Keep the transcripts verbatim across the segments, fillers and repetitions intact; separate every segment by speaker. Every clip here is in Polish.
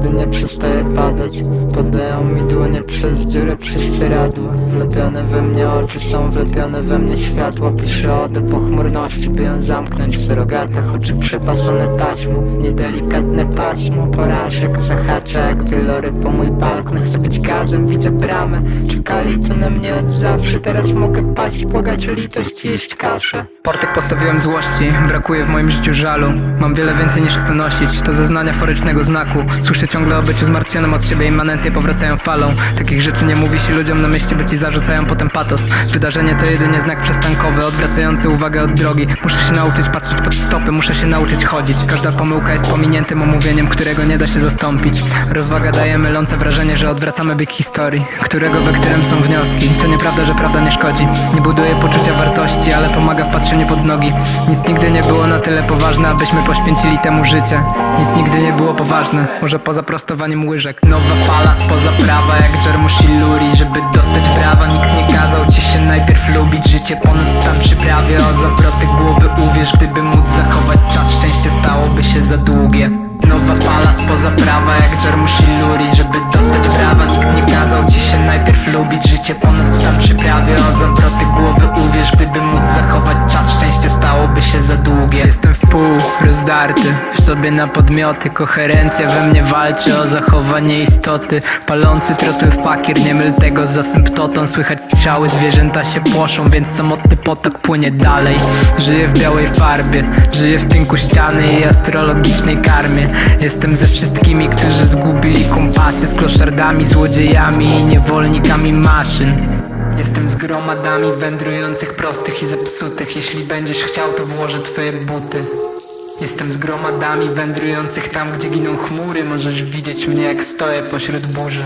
Speaker 1: nigdy nie przestaje padać. Podają mi dłonie przez dziurę prześcieradła. Wlepione we mnie oczy są wlepione we mnie światła. Piszę odę pochmurności, by ją zamknąć w surogatach. Oczy przepasane taśmą, niedelikatne pasmo porażek zahacza jak wieloryb po mój balkon. Chcę być gazem, widzę bramę. Czekali tu na mnie od zawsze. Teraz mogę paść, błagać o litość i jeść kaszę.
Speaker 2: Portek postawiłem złości, brakuje w moim życiu żalu. Mam wiele więcej niż chcę nosić, to zeznania forycznego znaku. Słyszę ciągle o byciu zmartwionym od siebie, immanencje powracają falą. Takich rzeczy nie mówi się ludziom na mieście, by ci zarzucają potem patos. Wydarzenie to jedynie znak przystankowy, odwracający uwagę od drogi. Muszę się nauczyć patrzeć pod stopy, muszę się nauczyć chodzić. Każda pomyłka jest pominiętym omówieniem, którego nie da się zastąpić. Rozwaga daje mylące wrażenie, że odwracamy bieg historii, którego wektorem są wnioski. To nieprawda, że prawda nie szkodzi. Nie buduje poczucia wartości, ale pomaga w patrzeniu pod nogi. Nic nigdy nie było na tyle poważne, abyśmy poświęcili temu życie. Nic nigdy nie było poważne, może poza prostowaniem łyżek. Nowa fala spoza prawa, jak Jarmusch i Luri. Żeby dostać brawa, nikt nie kazał ci się najpierw lubić. Życie ponad stan przyprawie, o zawroty głowy uwierz. Gdyby móc zachować czas, szczęście stałoby się za długie. Nowa fala spoza prawa, jak Jarmusch i Luri. Żeby dostać brawa, nikt nie kazał ci się najpierw lubić. Życie ponad stan przyprawie, o zawroty głowy uwierz. Gdyby móc zachować czas, szczęście stałoby się za długie. Jestem w pół rozdarty, w sobie na podmioty. Koherencja we mnie walczy o zachowanie istoty. Palący trotły fakier, nie myl tego z asymptotą. Słychać strzały, zwierzęta się płoszą, więc samotny potok płynie dalej. Żyję w białej farbie, żyję w tynku ściany i astrologicznej karmie. Jestem ze wszystkimi, którzy zgubili kompasy, z kloszardami, złodziejami i niewolnikami maszyn. Jestem z gromadami wędrujących prostych i zepsutych. Jeśli będziesz chciał, to włożę twoje buty. Jestem z gromadami wędrujących tam, gdzie giną chmury. Możesz widzieć mnie, jak stoję pośród burzy.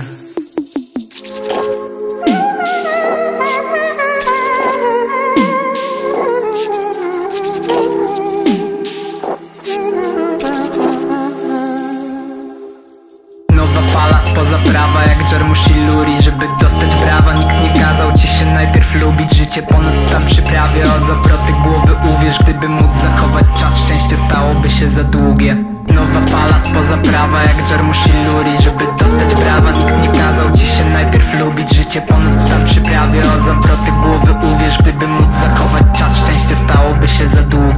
Speaker 2: Nowa fala spoza prawa, jak Jarmusch i Luri. Żeby dostać brawa, nikt nie kazał ci się najpierw lubić. Życie ponad stan przyprawie, o zawroty głowy uwierz. Gdyby móc zachować czas, szczęście stałoby się za długie. Nowa fala spoza prawa, jak Jarmusch i Luri. Żeby dostać brawa, nikt nie kazał ci się najpierw lubić. Życie ponad stan przyprawie, o zawroty głowy uwierz. Gdyby móc zachować czas, szczęście stałoby się za długie.